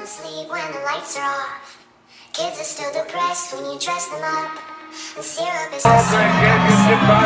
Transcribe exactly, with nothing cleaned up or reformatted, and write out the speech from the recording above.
don't sleep when the lights are off. Kids are still depressed when you dress them up. And syrup is the